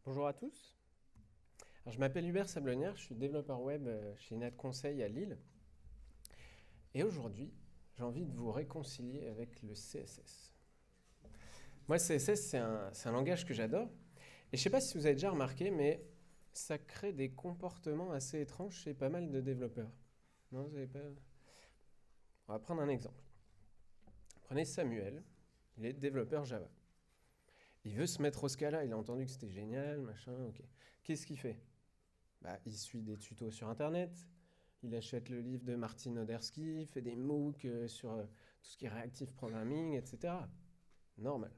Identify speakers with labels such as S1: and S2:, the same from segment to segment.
S1: Bonjour à tous. Alors, je m'appelle Hubert Sablonnière, je suis développeur web chez Inad Conseil à Lille. Et aujourd'hui, j'ai envie de vous réconcilier avec le CSS. Moi, le CSS, c'est un langage que j'adore. Et je ne sais pas si vous avez déjà remarqué, mais ça crée des comportements assez étranges chez pas mal de développeurs. Non, vous avez pas... On va prendre un exemple. Prenez Samuel, il est développeur Java. Il veut se mettre au Scala, il a entendu que c'était génial, machin, ok. Qu'est-ce qu'il fait? Bah, il suit des tutos sur Internet, il achète le livre de Martin Odersky, fait des MOOC sur tout ce qui est reactive programming, etc. Normal.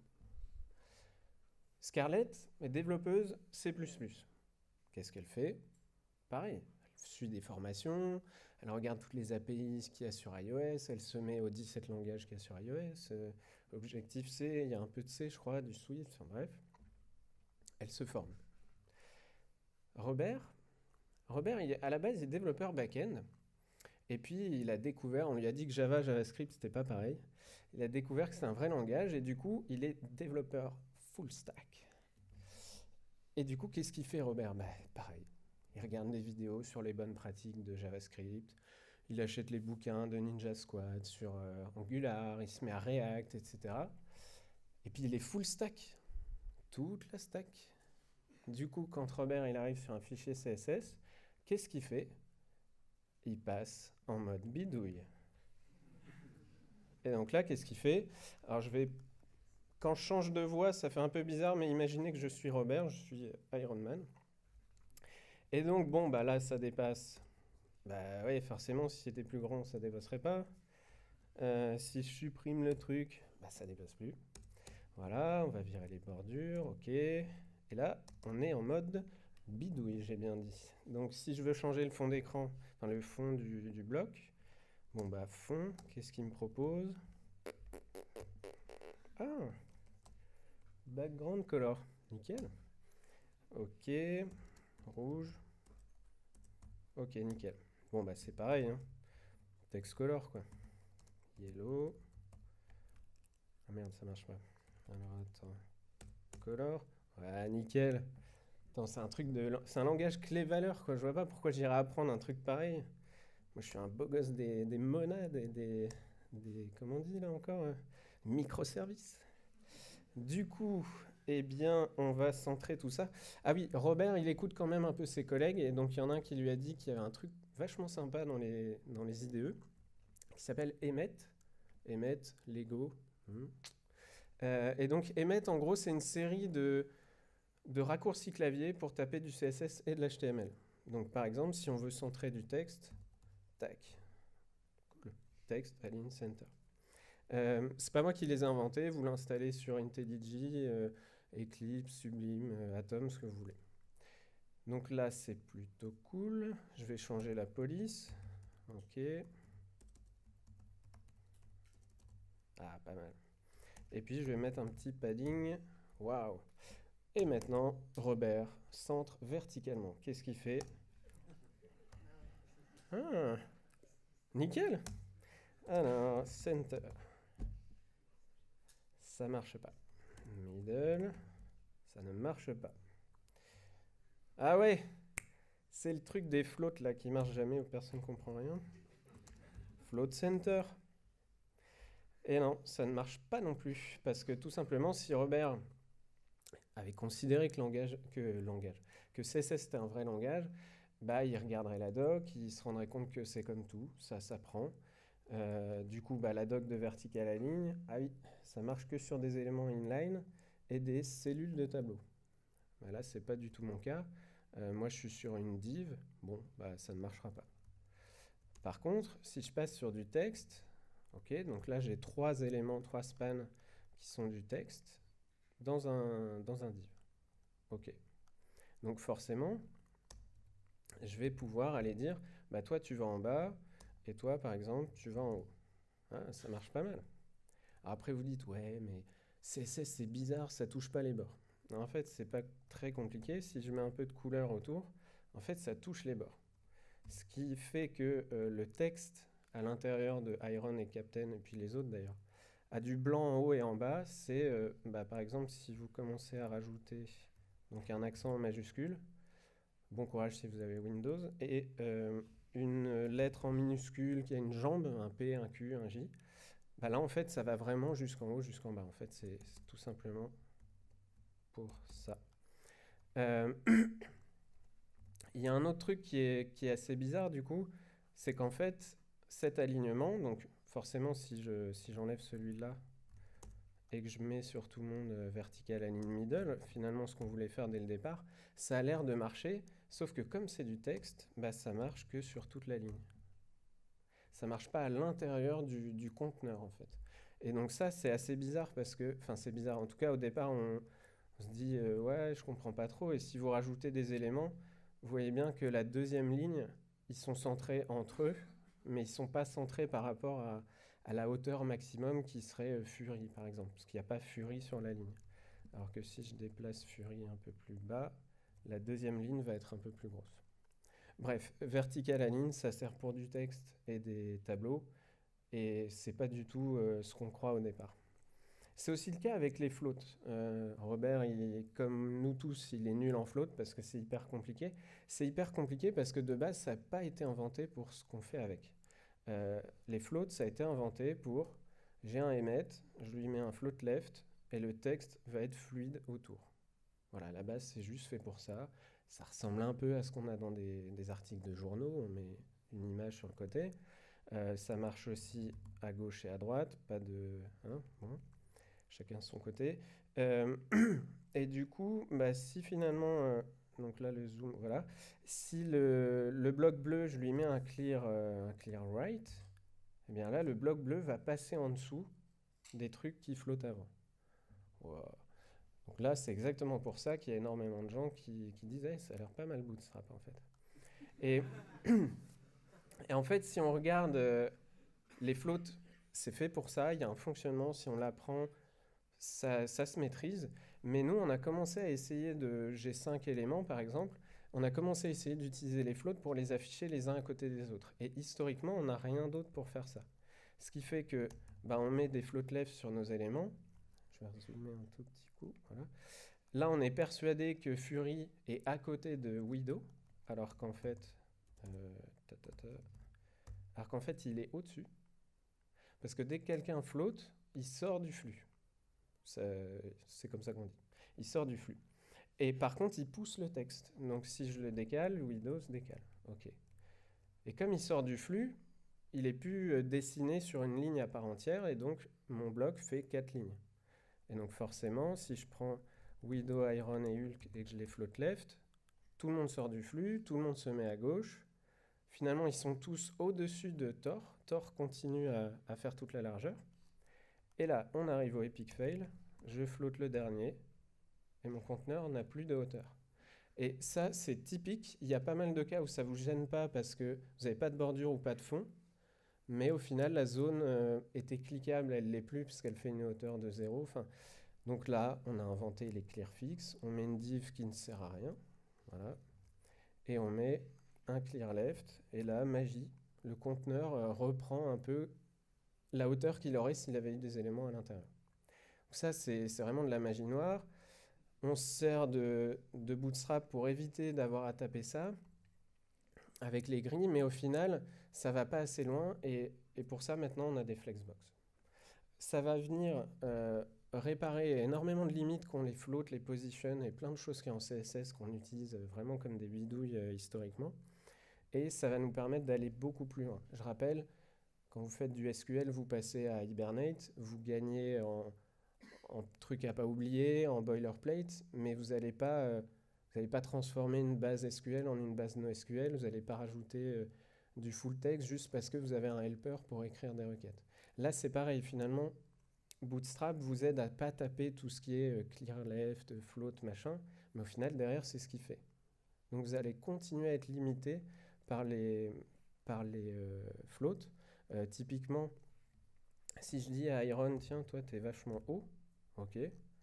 S1: Scarlett est développeuse C++. Qu'est-ce qu'elle fait? Pareil, elle suit des formations, elle regarde toutes les API qu'il y a sur iOS, elle se met aux 17 langages qu'il y a sur iOS, Objective-C, il y a un peu de C, je crois, du Swift, enfin bref. Elle se forme. Robert, Robert à la base, il est développeur back-end. Et puis il a découvert, on lui a dit que Java, JavaScript, c'était pas pareil. Il a découvert que c'est un vrai langage et du coup, il est développeur full stack. Et du coup, qu'est-ce qu'il fait Robert? Bah, pareil. Il regarde des vidéos sur les bonnes pratiques de JavaScript. Il achète les bouquins de Ninja Squad sur Angular, il se met à React, etc. Et puis il est full stack, toute la stack. Du coup, quand Robert il arrive sur un fichier CSS, qu'est-ce qu'il fait? Il passe en mode bidouille. Et donc là, qu'est-ce qu'il fait? Alors quand je change de voix, ça fait un peu bizarre, mais imaginez que je suis Robert, je suis Iron Man. Et donc, bon, bah là, ça dépasse. Bah oui, forcément, si c'était plus grand, ça dépasserait pas. Si je supprime le truc, bah ça dépasse plus. Voilà, on va virer les bordures, ok. Et là, on est en mode bidouille, j'ai bien dit. Donc si je veux changer le fond d'écran, enfin le fond du bloc, bon bah fond, qu'est-ce qu'il me propose? Ah, background color, nickel. Ok, rouge, ok, nickel. Bon bah c'est pareil, hein. Text color quoi. Yellow. Ah merde, ça marche pas. Alors attends. Color. Ouais, nickel. Attends, c'est un langage clé-valeur quoi. Je vois pas pourquoi j'irais apprendre un truc pareil. Moi je suis un beau gosse des monades et comment on dit là encore? Microservices. Du coup, eh bien, on va centrer tout ça. Ah oui, Robert, il écoute quand même un peu ses collègues, et donc il y en a un qui lui a dit qu'il y avait un truc vachement sympa dans les IDE, qui s'appelle Emmet. Emmet, Lego. Et donc Emmet, en gros, c'est une série de raccourcis clavier pour taper du CSS et de l'HTML. Donc par exemple, si on veut centrer du texte, tac, cool. Texte, align, center. C'est pas moi qui les ai inventés, vous l'installez sur IntelliJ, Eclipse, Sublime, Atom, ce que vous voulez. Donc là, c'est plutôt cool. Je vais changer la police. Ok. Ah, pas mal. Et puis, je vais mettre un petit padding. Waouh. Et maintenant, Robert centre verticalement. Qu'est-ce qu'il fait? Ah, nickel. Alors, center. Ça marche pas. Middle. Ça ne marche pas. Ah ouais, c'est le truc des floats là qui marche jamais où personne comprend rien. Float center. Et non, ça ne marche pas non plus. Parce que tout simplement, si Robert avait considéré que CSS c'était un vrai langage, bah il regarderait la doc, il se rendrait compte que c'est comme tout, ça s'apprend. Du coup, bah, la doc de vertical align, ah oui, ça marche que sur des éléments inline et des cellules de tableau. Bah, là, c'est pas du tout mon cas. Moi, je suis sur une div, bon, bah ça ne marchera pas. Par contre, si je passe sur du texte, ok, donc là j'ai trois éléments, trois spans qui sont du texte dans un div. Ok. Donc forcément, je vais pouvoir aller dire, bah toi tu vas en bas, et toi par exemple tu vas en haut. Ah, ça marche pas mal. Alors après vous dites, ouais, mais CSS c'est bizarre, ça touche pas les bords. Non, en fait, c'est pas très compliqué. Si je mets un peu de couleur autour, en fait, ça touche les bords. Ce qui fait que le texte à l'intérieur de Iron et Captain, et puis les autres d'ailleurs, a du blanc en haut et en bas. C'est, bah, par exemple, si vous commencez à rajouter donc un accent en majuscule. Bon courage si vous avez Windows. Et une lettre en minuscule qui a une jambe, un P, un Q, un J. Bah là, en fait, ça va vraiment jusqu'en haut, jusqu'en bas. En fait, c'est tout simplement pour ça. Il y a un autre truc qui est assez bizarre, du coup, c'est qu'en fait, cet alignement, donc forcément, si j'enlève celui-là et que je mets sur tout le monde vertical align middle, finalement, ce qu'on voulait faire dès le départ, ça a l'air de marcher, sauf que comme c'est du texte, bah, ça marche que sur toute la ligne. Ça marche pas à l'intérieur du conteneur, en fait. Et donc ça, c'est assez bizarre parce que, enfin, c'est bizarre. En tout cas, au départ, on se dit, ouais, je comprends pas trop. Et si vous rajoutez des éléments, vous voyez bien que la deuxième ligne, ils sont centrés entre eux, mais ils sont pas centrés par rapport à la hauteur maximum qui serait Fury, par exemple, parce qu'il n'y a pas Fury sur la ligne. Alors que si je déplace Fury un peu plus bas, la deuxième ligne va être un peu plus grosse. Bref, vertical align, ça sert pour du texte et des tableaux, et c'est pas du tout ce qu'on croit au départ. C'est aussi le cas avec les floats. Robert, comme nous tous, il est nul en float parce que c'est hyper compliqué. C'est hyper compliqué parce que de base, ça n'a pas été inventé pour ce qu'on fait avec. Les floats, ça a été inventé pour, j'ai un emmet, je lui mets un float left, et le texte va être fluide autour. Voilà, à la base, c'est juste fait pour ça. Ça ressemble un peu à ce qu'on a dans des articles de journaux, on met une image sur le côté. Ça marche aussi à gauche et à droite, pas de... Hein, bon, chacun de son côté. Et du coup, bah, si finalement... donc là, le zoom, voilà. Si le bloc bleu, je lui mets un clear right, eh bien là, le bloc bleu va passer en dessous des trucs qui flottent avant. Wow. Donc là, c'est exactement pour ça qu'il y a énormément de gens qui disent hey, ça a l'air pas mal Bootstrap en fait. Et, et en fait, si on regarde les floats, c'est fait pour ça, il y a un fonctionnement, si on l'apprend, ça se maîtrise. Mais nous, on a commencé à essayer j'ai 5 éléments par exemple, on a commencé à essayer d'utiliser les floats pour les afficher les uns à côté des autres. Et historiquement, on n'a rien d'autre pour faire ça. Ce qui fait que bah, on met des float left sur nos éléments. Je vais zoomer un tout petit coup, voilà. Là, on est persuadé que Fury est à côté de Widow, alors qu'en fait, il est au-dessus. Parce que dès que quelqu'un flotte, il sort du flux. C'est comme ça qu'on dit. Il sort du flux. Et par contre, il pousse le texte. Donc si je le décale, Widow se décale. Ok. Et comme il sort du flux, il est plus dessiné sur une ligne à part entière, et donc mon bloc fait 4 lignes. Et donc forcément, si je prends Widow, Iron et Hulk et que je les flotte left, tout le monde sort du flux, tout le monde se met à gauche. Finalement, ils sont tous au-dessus de Thor. Thor continue à faire toute la largeur. Et là, on arrive au epic fail. Je flotte le dernier et mon conteneur n'a plus de hauteur. Et ça, c'est typique. Il y a pas mal de cas où ça ne vous gêne pas parce que vous n'avez pas de bordure ou pas de fond. Mais au final, la zone était cliquable, elle ne l'est plus puisqu'elle fait une hauteur de 0. Enfin, donc là, on a inventé les clear fix. On met une div qui ne sert à rien. Voilà. Et on met un clear left. Et là, magie, le conteneur reprend un peu la hauteur qu'il aurait s'il avait eu des éléments à l'intérieur. Donc ça, c'est vraiment de la magie noire. On se sert de Bootstrap pour éviter d'avoir à taper ça avec les grilles, mais au final, ça va pas assez loin. Et pour ça, maintenant, on a des flexbox. Ça va venir réparer énormément de limites qu'ont les floats, les positions et plein de choses qui en CSS qu'on utilise vraiment comme des bidouilles historiquement. Et ça va nous permettre d'aller beaucoup plus loin. Je rappelle, quand vous faites du SQL, vous passez à Hibernate, vous gagnez en truc à pas oublier, en boilerplate, mais vous n'allez pas transformer une base SQL en une base NoSQL, vous n'allez pas rajouter du full text juste parce que vous avez un helper pour écrire des requêtes. Là, c'est pareil, finalement, Bootstrap vous aide à pas taper tout ce qui est clear left, float, machin, mais au final, derrière, c'est ce qu'il fait. Donc vous allez continuer à être limité par les floats. Typiquement, si je dis à Iron, tiens, toi, t'es vachement haut, ok.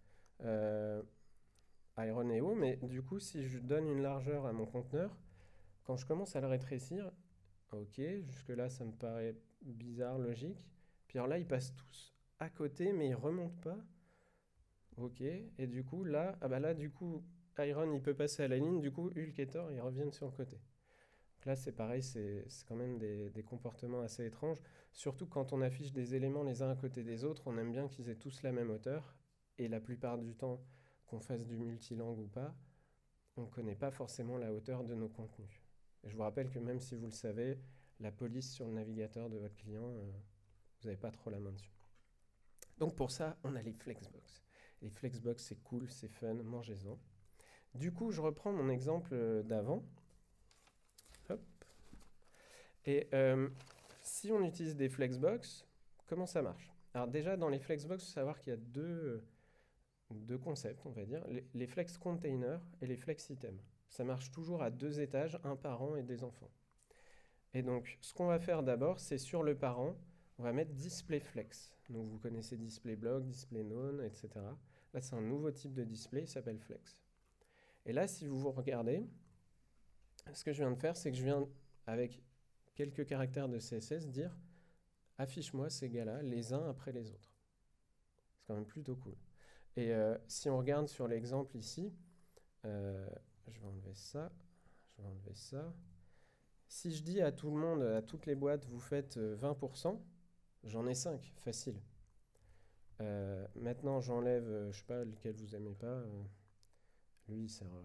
S1: Iron est haut, mais du coup, si je donne une largeur à mon conteneur, quand je commence à le rétrécir, ok, jusque-là, ça me paraît bizarre, logique. Puis alors là, ils passent tous à côté, mais ils remontent pas. Ok, et du coup, là, ah bah là, du coup, Iron il peut passer à la ligne, du coup Hulk et Thor ils reviennent sur le côté. Donc là c'est pareil, c'est quand même des comportements assez étranges, surtout quand on affiche des éléments les uns à côté des autres, on aime bien qu'ils aient tous la même hauteur, et la plupart du temps, qu'on fasse du multilangue ou pas, on ne connaît pas forcément la hauteur de nos contenus. Et je vous rappelle que même si vous le savez, la police sur le navigateur de votre client, vous n'avez pas trop la main dessus. Donc pour ça, on a les Flexbox. Les Flexbox, c'est cool, c'est fun, mangez-en. Du coup, je reprends mon exemple d'avant. Hop. Et si on utilise des Flexbox, comment ça marche? Alors déjà, dans les Flexbox, il faut savoir qu'il y a deux concepts, on va dire, les flex containers et les flex items. Ça marche toujours à 2 étages, un parent et des enfants. Et donc, ce qu'on va faire d'abord, c'est sur le parent, on va mettre display flex. Donc, vous connaissez display block, display none, etc. Là, c'est un nouveau type de display, il s'appelle flex. Et là, si vous regardez, ce que je viens de faire, c'est que je viens, avec quelques caractères de CSS, dire affiche-moi ces gars-là les uns après les autres. C'est quand même plutôt cool. Et si on regarde sur l'exemple ici, je vais enlever ça, je vais enlever ça. Si je dis à tout le monde, à toutes les boîtes, vous faites 20%, j'en ai 5, facile. Maintenant, j'enlève, je sais pas, lequel vous aimez pas. Lui, il sert à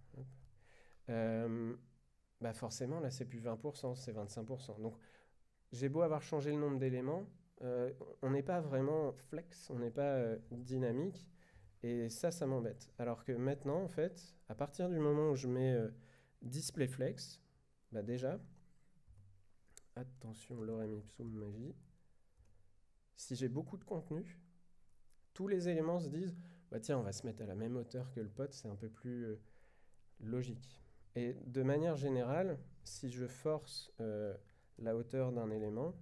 S1: rien. Bah forcément, là, c'est plus 20%, c'est 25%. Donc, j'ai beau avoir changé le nombre d'éléments, on n'est pas vraiment flex, on n'est pas dynamique. Et ça m'embête. Alors que maintenant, en fait, à partir du moment où je mets display flex, bah déjà, attention, lorem ipsum magie, si j'ai beaucoup de contenu, tous les éléments se disent, bah tiens, on va se mettre à la même hauteur que le pote, c'est un peu plus logique. Et de manière générale, si je force la hauteur d'un élément,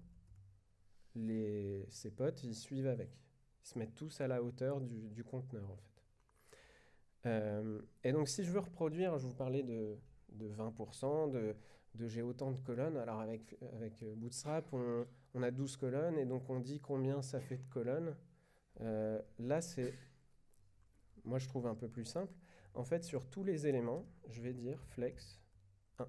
S1: ses potes, ils suivent avec. Ils se mettent tous à la hauteur du conteneur, en fait. Et donc, si je veux reproduire, je vous parlais de 20%, de j'ai autant de colonnes. Alors, avec Bootstrap, on a 12 colonnes, et donc on dit combien ça fait de colonnes. Là, c'est, moi, je trouve un peu plus simple. En fait, sur tous les éléments, je vais dire flex 1.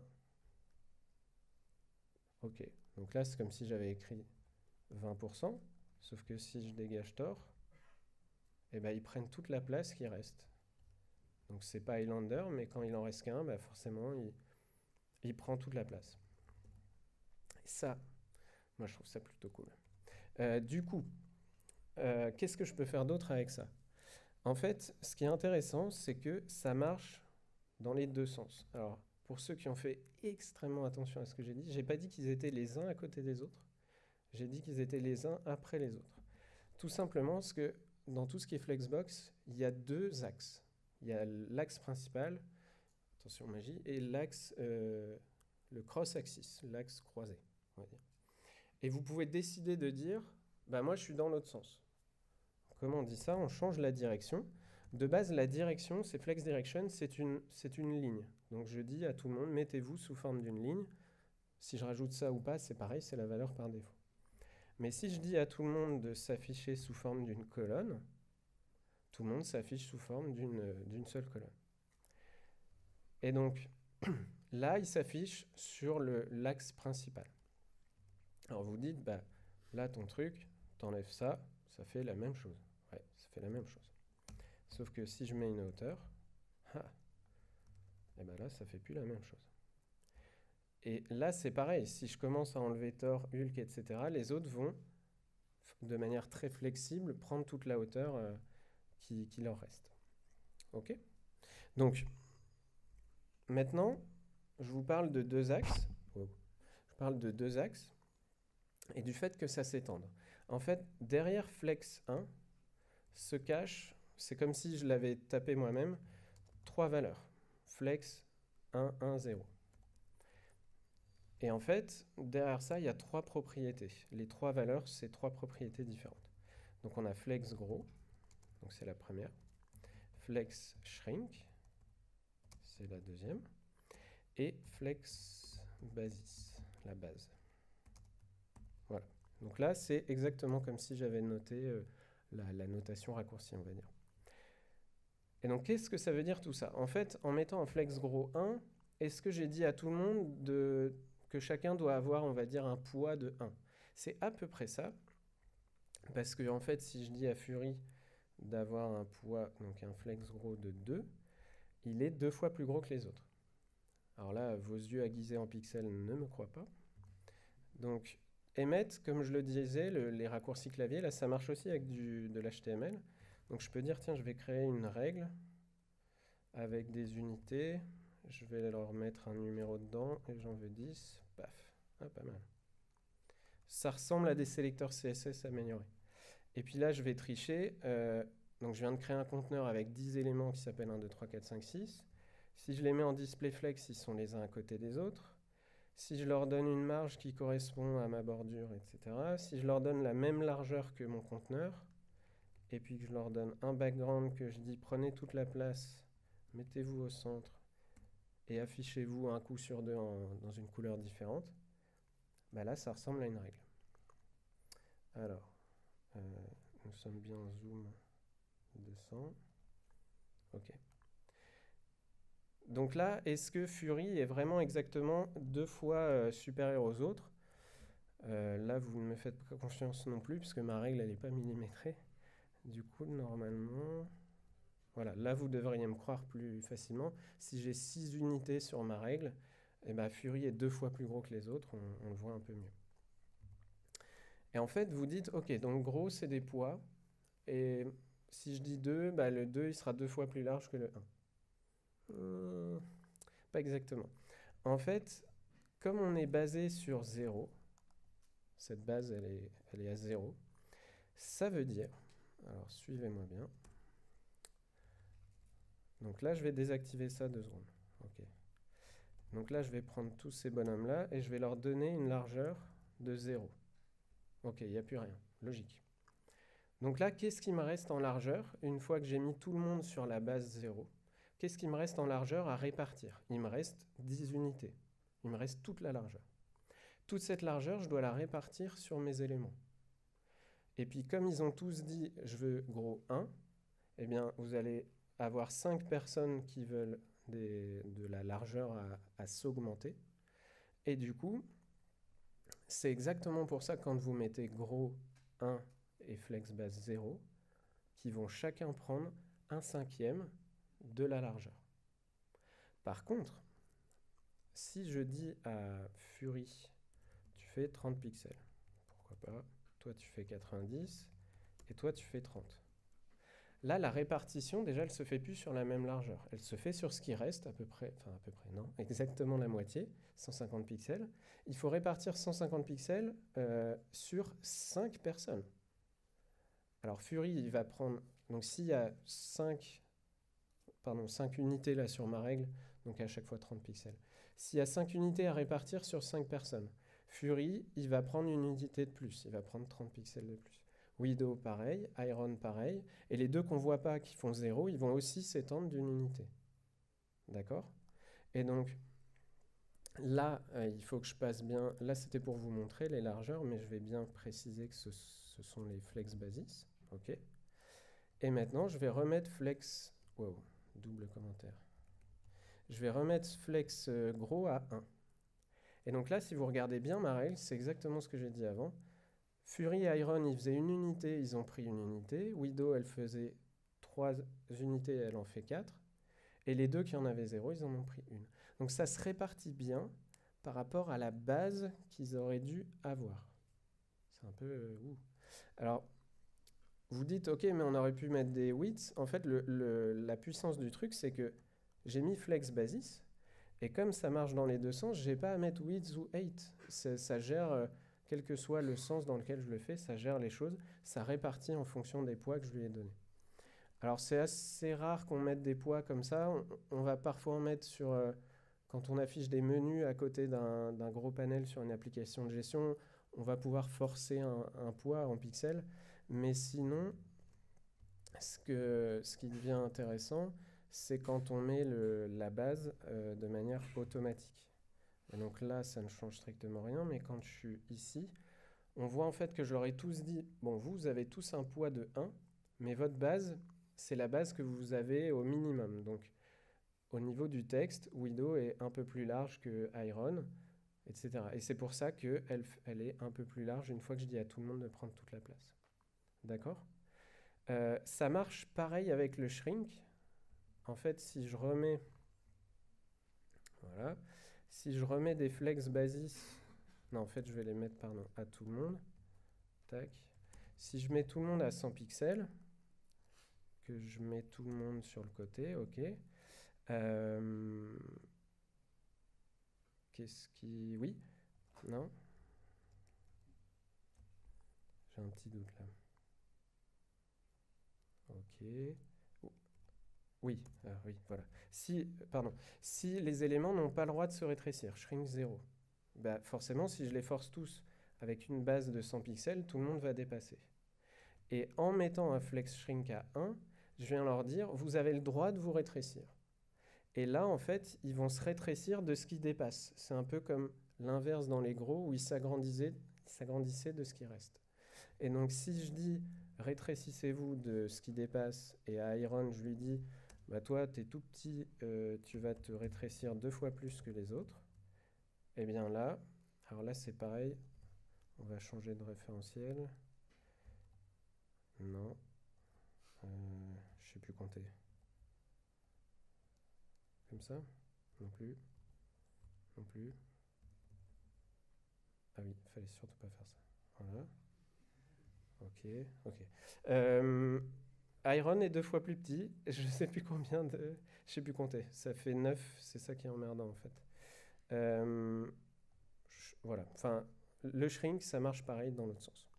S1: OK. Donc là, c'est comme si j'avais écrit 20%, sauf que si je dégage Tor, eh ben, ils prennent toute la place qui reste. Donc c'est pas Highlander, mais quand il en reste qu'un, bah forcément, il prend toute la place. Et ça, moi je trouve ça plutôt cool. Du coup, qu'est-ce que je peux faire d'autre avec ça? En fait, ce qui est intéressant, c'est que ça marche dans les deux sens. Alors, pour ceux qui ont fait extrêmement attention à ce que j'ai dit, j'ai pas dit qu'ils étaient les uns à côté des autres, j'ai dit qu'ils étaient les uns après les autres. Tout simplement parce que dans tout ce qui est Flexbox, il y a 2 axes. Il y a l'axe principal, attention magie, et l'axe, le cross-axis, l'axe croisé, on va dire. Et vous pouvez décider de dire, bah moi je suis dans l'autre sens. Comment on dit ça? On change la direction. De base, la direction, c'est flex direction, c'est une ligne. Donc je dis à tout le monde, mettez-vous sous forme d'une ligne. Si je rajoute ça ou pas, c'est pareil, c'est la valeur par défaut. Mais si je dis à tout le monde de s'afficher sous forme d'une colonne, tout le monde s'affiche sous forme d'une seule colonne. Et donc, là, il s'affiche sur l'axe principal. Alors vous dites, bah, là, ton truc, t'enlèves ça, ça fait la même chose. Ouais, ça fait la même chose. Sauf que si je mets une hauteur, et ben là, ça fait plus la même chose. Et là, c'est pareil. Si je commence à enlever Thor, Hulk, etc., les autres vont, de manière très flexible, prendre toute la hauteur qui leur reste. OK? Donc, maintenant, je vous parle de 2 axes. Je parle de 2 axes et du fait que ça s'étende. En fait, derrière flex 1 se cache, c'est comme si je l'avais tapé moi-même, 3 valeurs. Flex 1, 1, 0. Et en fait, derrière ça, il y a 3 propriétés. Les 3 valeurs, c'est 3 propriétés différentes. Donc on a flex gros, donc c'est la première. Flex shrink, c'est la deuxième. Et flex basis, la base. Voilà. Donc là, c'est exactement comme si j'avais noté la notation raccourcie, on va dire. Et donc, qu'est-ce que ça veut dire tout ça? En fait, en mettant un flex gros 1, est-ce que j'ai dit à tout le monde que chacun doit avoir, on va dire, un poids de 1? C'est à peu près ça, parce que en fait, si je dis à Fury d'avoir un poids, donc un flex gros de 2, il est 2 fois plus gros que les autres. Alors là, vos yeux aiguisés en pixels ne me croient pas. Donc, emmet, comme je le disais, les raccourcis clavier, là, ça marche aussi avec de l'HTML. Donc, je peux dire, tiens, je vais créer une règle avec des unités. Je vais leur mettre un numéro dedans et j'en veux 10. Paf. Ah, pas mal. Ça ressemble à des sélecteurs CSS améliorés. Et puis là, je vais tricher. Donc, je viens de créer un conteneur avec 10 éléments qui s'appellent 1, 2, 3, 4, 5, 6. Si je les mets en display flex, ils sont les uns à côté des autres. Si je leur donne une marge qui correspond à ma bordure, etc. Si je leur donne la même largeur que mon conteneur, et puis que je leur donne un background que je dis prenez toute la place, mettez-vous au centre, et affichez-vous un coup sur deux dans une couleur différente, bah là ça ressemble à une règle. Alors, nous sommes bien en zoom 200. Ok. Donc là, est-ce que Fury est vraiment exactement 2 fois supérieur aux autres? Là, vous ne me faites pas confiance non plus, puisque ma règle, elle n'est pas millimétrée. Du coup, normalement... Voilà, là, vous devriez me croire plus facilement. Si j'ai 6 unités sur ma règle, eh ben, Fury est 2 fois plus gros que les autres, on le voit un peu mieux. Et en fait, vous dites, ok, donc gros, c'est des poids, et si je dis 2, bah, le 2, il sera 2 fois plus large que le 1. Pas exactement. En fait, comme on est basé sur 0, cette base, elle est à 0, ça veut dire, alors suivez-moi bien, donc là, je vais désactiver ça 2 secondes. Ok. Donc là, je vais prendre tous ces bonhommes-là et je vais leur donner une largeur de 0. Ok, il n'y a plus rien. Logique. Donc là, qu'est-ce qui me reste en largeur une fois que j'ai mis tout le monde sur la base 0? Qu'est-ce qui me reste en largeur à répartir? Il me reste 10 unités. Il me reste toute la largeur. Toute cette largeur, je dois la répartir sur mes éléments. Et puis, comme ils ont tous dit « je veux gros 1 », eh bien, vous allez avoir 5 personnes qui veulent de la largeur à s'augmenter. Et du coup, c'est exactement pour ça que quand vous mettez gros 1 et flex base 0, qui vont chacun prendre 1/5 de la largeur. Par contre, si je dis à Fury, tu fais 30 pixels, pourquoi pas, toi tu fais 90, et toi tu fais 30. Là, la répartition, déjà, elle se fait plus sur la même largeur. Elle se fait sur ce qui reste, à peu près, non, exactement la moitié, 150 pixels. Il faut répartir 150 pixels sur 5 personnes. Alors, Fury, il va prendre... Donc, s'il y a 5 unités là sur ma règle, donc à chaque fois 30 pixels. S'il y a 5 unités à répartir sur 5 personnes, Fury, il va prendre une unité de plus. Il va prendre 30 pixels de plus. Widow, pareil. Iron, pareil. Et les deux qu'on ne voit pas, qui font 0, ils vont aussi s'étendre d'une unité. D'accord? Et donc, là, il faut que je passe bien... Là, c'était pour vous montrer les largeurs, mais je vais bien préciser que ce sont les flex basis. OK? Et maintenant, je vais remettre flex... Wow, double commentaire. Je vais remettre flex gros à 1. Et donc là, si vous regardez bien ma règle, c'est exactement ce que j'ai dit avant. Fury et Iron, ils faisaient une unité, ils ont pris une unité. Widow, elle faisait 3 unités, elle en fait 4. Et les deux qui en avaient 0, ils en ont pris une. Donc ça se répartit bien par rapport à la base qu'ils auraient dû avoir. C'est un peu... Alors, vous dites, ok, mais on aurait pu mettre des widths. En fait, la puissance du truc, c'est que j'ai mis flex basis. Et comme ça marche dans les deux sens, je n'ai pas à mettre width ou height. Ça gère... quel que soit le sens dans lequel je le fais, ça gère les choses, ça répartit en fonction des poids que je lui ai donnés. Alors c'est assez rare qu'on mette des poids comme ça, on va parfois en mettre sur, quand on affiche des menus à côté d'un gros panel sur une application de gestion, on va pouvoir forcer un poids en pixels, mais sinon, ce qui devient intéressant, c'est quand on met la base de manière automatique. Et donc là, ça ne change strictement rien, mais quand je suis ici, on voit en fait que je leur ai tous dit, bon, vous avez tous un poids de 1, mais votre base, c'est la base que vous avez au minimum. Donc, au niveau du texte, widow est un peu plus large que iron, etc. Et c'est pour ça qu'elle elle est un peu plus large une fois que je dis à tout le monde de prendre toute la place. D'accord? Ça marche pareil avec le shrink. En fait, si je remets... Voilà. Si je remets des flex basis... Non, en fait, je vais les mettre, pardon, à tout le monde. Tac. Si je mets tout le monde à 100 pixels, que je mets tout le monde sur le côté, ok. Qu'est-ce qui... Oui? Non? J'ai un petit doute là. Ok. Oui, oui, voilà. Si les éléments n'ont pas le droit de se rétrécir, shrink 0, bah forcément, si je les force tous avec une base de 100 pixels, tout le monde va dépasser. Et en mettant un flex shrink à 1, je viens leur dire, vous avez le droit de vous rétrécir. Et là, en fait, ils vont se rétrécir de ce qui dépasse. C'est un peu comme l'inverse dans les gros, où ils s'agrandissaient de ce qui reste. Et donc, si je dis, rétrécissez-vous de ce qui dépasse, et à Iron, je lui dis, bah toi, t'es tout petit, tu vas te rétrécir 2 fois plus que les autres. Et bien là, alors là, c'est pareil. On va changer de référentiel. Non. Je sais plus compter. Comme ça? Non plus. Non plus. Ah oui, fallait surtout pas faire ça. Voilà. Ok, ok. Iron est 2 fois plus petit. Je sais plus combien de... Je sais plus compter. Ça fait 9. C'est ça qui est emmerdant en fait. Voilà. Enfin, le shrink, ça marche pareil dans l'autre sens.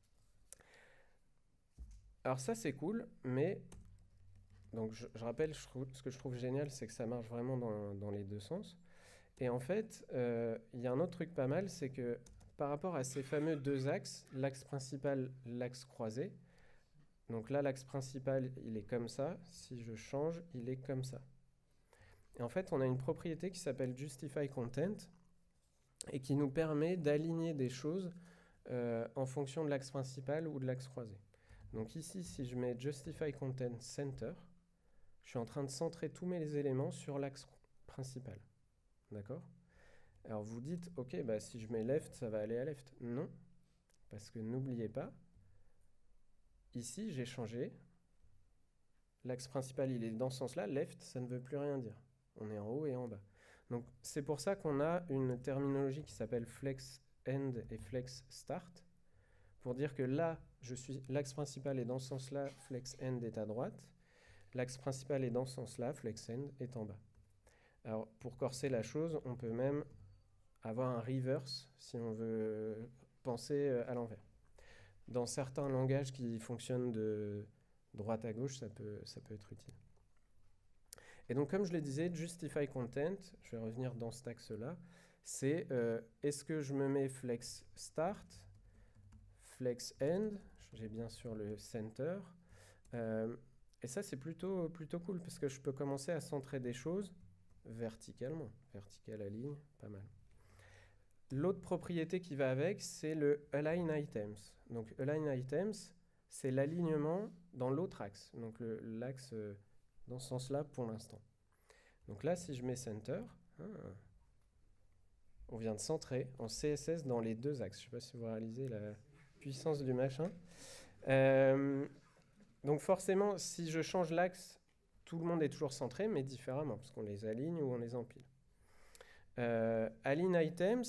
S1: Alors ça, c'est cool, mais... Donc je rappelle, ce que je trouve génial, c'est que ça marche vraiment dans les deux sens. Et en fait, il y a un autre truc pas mal, c'est que par rapport à ces fameux deux axes, l'axe principal, l'axe croisé, donc là, l'axe principal, il est comme ça. Si je change, il est comme ça. Et en fait, on a une propriété qui s'appelle Justify Content et qui nous permet d'aligner des choses en fonction de l'axe principal ou de l'axe croisé. Donc ici, si je mets Justify Content Center, je suis en train de centrer tous mes éléments sur l'axe principal. D'accord? Alors vous dites, ok, bah si je mets left, ça va aller à left. Non, parce que n'oubliez pas, ici j'ai changé. L'axe principal, il est dans ce sens-là. Left, ça ne veut plus rien dire. On est en haut et en bas. Donc c'est pour ça qu'on a une terminologie qui s'appelle flex end et flex start. Pour dire que là, l'axe principal est dans ce sens-là, flex end est à droite. L'axe principal est dans ce sens-là, flex end est en bas. Alors pour corser la chose, on peut même avoir un reverse si on veut penser à l'envers. Dans certains langages qui fonctionnent de droite à gauche, ça peut être utile. Et donc, comme je le disais, Justify Content, je vais revenir dans cet axe-là, c'est est-ce que je me mets flex start, flex end, j'ai bien sûr le center, et ça c'est plutôt cool parce que je peux commencer à centrer des choses verticalement, vertical à ligne, pas mal. L'autre propriété qui va avec, c'est le Align Items. Donc Align Items, c'est l'alignement dans l'autre axe. Donc l'axe dans ce sens-là pour l'instant. Donc là, si je mets Center, on vient de centrer en CSS dans les deux axes. Je ne sais pas si vous réalisez la puissance du machin. Donc forcément, si je change l'axe, tout le monde est toujours centré, mais différemment, parce qu'on les aligne ou on les empile. Align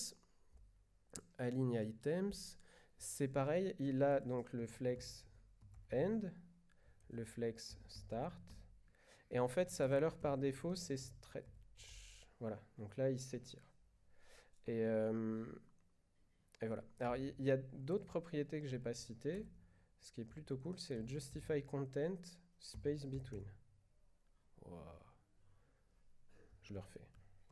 S1: Items, c'est pareil, il a donc le flex end, le flex start, et en fait sa valeur par défaut c'est stretch. Voilà, donc là il s'étire. Et voilà. Alors il y a d'autres propriétés que j'ai pas citées. Ce qui est plutôt cool, c'est le Justify Content Space Between. Wow. Je le refais.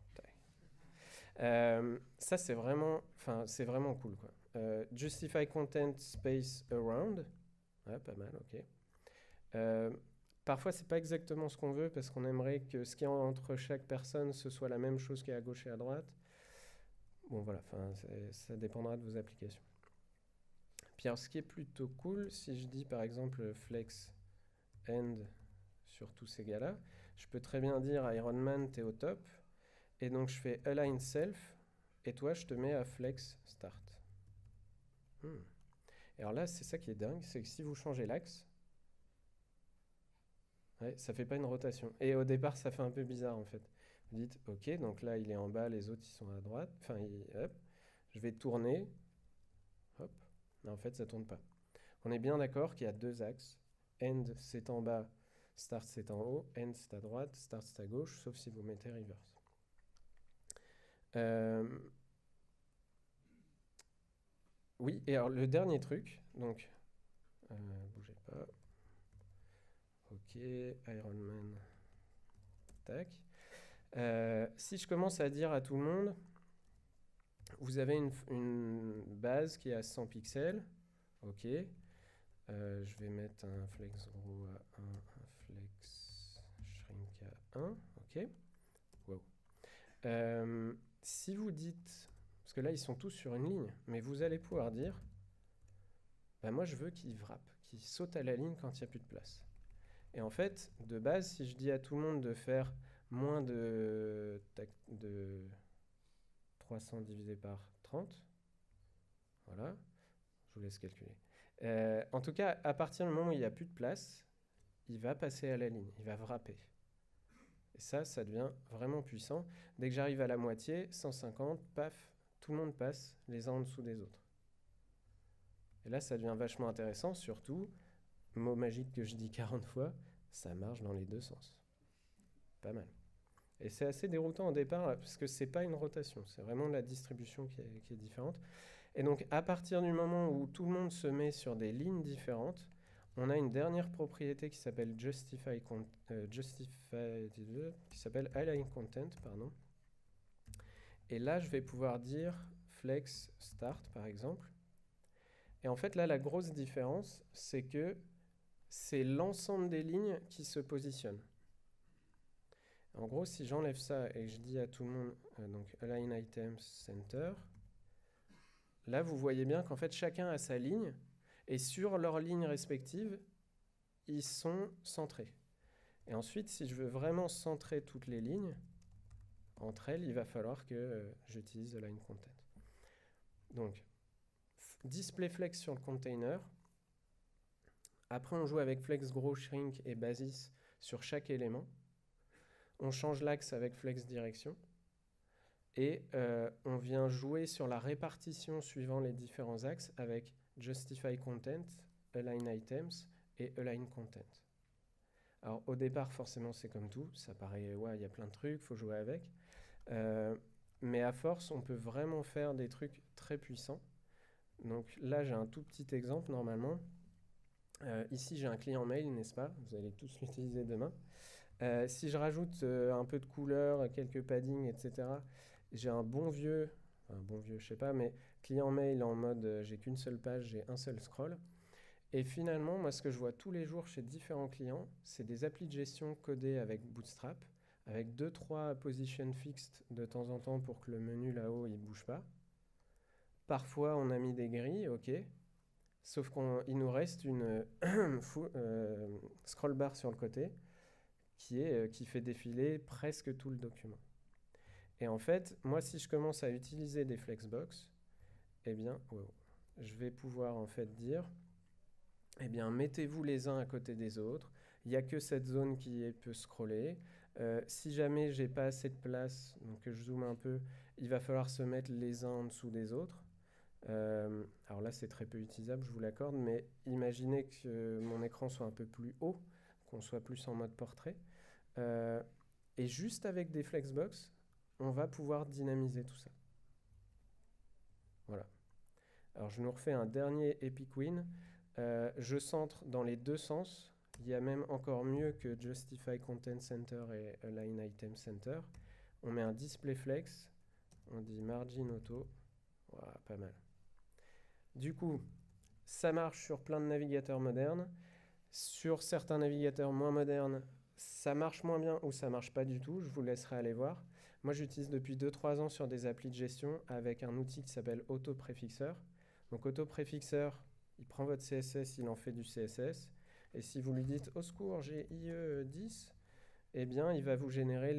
S1: Ça c'est vraiment cool quoi. Justify Content Space Around, ouais, pas mal, ok. Parfois c'est pas exactement ce qu'on veut parce qu'on aimerait que ce qui est entre chaque personne ce soit la même chose qui est à gauche et à droite. Bon voilà, ça dépendra de vos applications. Puis alors ce qui est plutôt cool, si je dis par exemple flex end sur tous ces gars-là. Je peux très bien dire Ironman, t'es au top. Et donc je fais align self. Et toi, je te mets à flex start. Et alors là, c'est ça qui est dingue, c'est que si vous changez l'axe, ouais, ça fait pas une rotation. Et au départ, ça fait un peu bizarre en fait. Vous dites, ok, donc là, il est en bas, les autres, ils sont à droite. Enfin, hop, je vais tourner. Hop, mais en fait, ça tourne pas. On est bien d'accord qu'il y a deux axes. End, c'est en bas, start, c'est en haut. End, c'est à droite, start, c'est à gauche, sauf si vous mettez reverse. Oui, et alors le dernier truc, donc, bougez pas. Ok, Ironman. Tac. Si je commence à dire à tout le monde, vous avez une base qui est à 100 pixels. Ok. Je vais mettre un flex grow à 1, un flex shrink à 1. Ok. Wow. Si vous dites, parce que là ils sont tous sur une ligne, mais vous allez pouvoir dire, bah moi je veux qu'ils wrappent, qu'ils sautent à la ligne quand il n'y a plus de place. Et en fait, de base, si je dis à tout le monde de faire moins de 300 divisé par 30, voilà, je vous laisse calculer. En tout cas, à partir du moment où il n'y a plus de place, il va passer à la ligne, il va wrapper. Et ça devient vraiment puissant. Dès que j'arrive à la moitié, 150, paf, tout le monde passe les uns en dessous des autres. Et là, ça devient vachement intéressant, surtout, mot magique que je dis 40 fois, ça marche dans les deux sens. Pas mal. Et c'est assez déroutant au départ, parce que c'est pas une rotation, c'est vraiment la distribution qui est différente. Et donc, à partir du moment où tout le monde se met sur des lignes différentes, on a une dernière propriété qui s'appelle qui s'appelle align content, pardon. Et là, je vais pouvoir dire flex start, par exemple. Et en fait, là, la grosse différence, c'est que c'est l'ensemble des lignes qui se positionnent. En gros, si j'enlève ça et que je dis à tout le monde, donc align items center, là, vous voyez bien qu'en fait, chacun a sa ligne, et sur leur ligne respective, ils sont centrés. Et ensuite, si je veux vraiment centrer toutes les lignes, entre elles, il va falloir que j'utilise align content. Donc, display flex sur le container. Après, on joue avec flex grow, shrink et basis sur chaque élément. On change l'axe avec flex direction. Et on vient jouer sur la répartition suivant les différents axes avec justify content, align items et align content. Alors au départ, forcément, c'est comme tout. Ça paraît, ouais, il y a plein de trucs, il faut jouer avec. Mais à force, on peut vraiment faire des trucs très puissants. Donc là, j'ai un tout petit exemple normalement. Ici, j'ai un client mail, n'est-ce pas? Vous allez tous l'utiliser demain. Si je rajoute un peu de couleur, quelques paddings, etc., j'ai un bon vieux, je sais pas, mais client mail en mode j'ai qu'une seule page, j'ai un seul scroll. Et finalement, moi, ce que je vois tous les jours chez différents clients, c'est des applis de gestion codées avec Bootstrap, avec 2-3 positions fixed de temps en temps pour que le menu là-haut, il bouge pas. Parfois, on a mis des grilles, ok. Sauf qu'il nous reste une scroll bar sur le côté qui fait défiler presque tout le document. Et en fait, moi, si je commence à utiliser des flexbox, eh bien, je vais pouvoir en fait dire, eh bien, mettez-vous les uns à côté des autres. Il n'y a que cette zone qui peut scroller. Si jamais j'ai pas assez de place, donc que je zoome un peu, il va falloir se mettre les uns en dessous des autres. Alors là, c'est très peu utilisable, je vous l'accorde, mais imaginez que mon écran soit un peu plus haut, qu'on soit plus en mode portrait. Et juste avec des flexbox, on va pouvoir dynamiser tout ça. Voilà. Alors je nous refais un dernier Epic Win. Je centre dans les deux sens. Il y a même encore mieux que Justify Content Center et Align Item Center. On met un display flex. On dit margin auto. Voilà, pas mal. Du coup, ça marche sur plein de navigateurs modernes. Sur certains navigateurs moins modernes, ça marche moins bien ou ça marche pas du tout. Je vous laisserai aller voir. Moi, j'utilise depuis 2-3 ans sur des applis de gestion avec un outil qui s'appelle Autopréfixeur. Donc, Autopréfixeur, il prend votre CSS, il en fait du CSS. Et si vous lui dites au secours, j'ai IE 10, eh bien, il va vous générer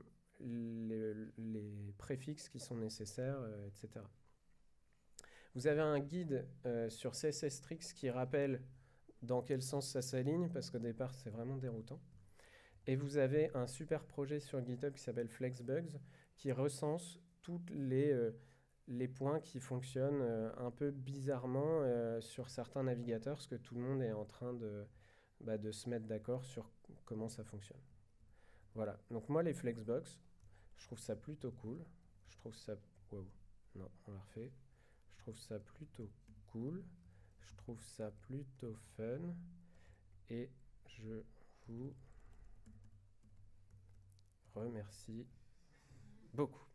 S1: les préfixes qui sont nécessaires, etc. Vous avez un guide sur CSS Tricks qui rappelle dans quel sens ça s'aligne, parce qu'au départ, c'est vraiment déroutant. Et vous avez un super projet sur GitHub qui s'appelle FlexBugs, qui recense tous les points qui fonctionnent un peu bizarrement sur certains navigateurs, parce que tout le monde est en train de se mettre d'accord sur comment ça fonctionne. Voilà, donc moi les Flexbox, je trouve ça plutôt cool. Je trouve ça... Wow. Non, on la refait. Je trouve ça plutôt cool. Je trouve ça plutôt fun. Et je vous remercie beaucoup.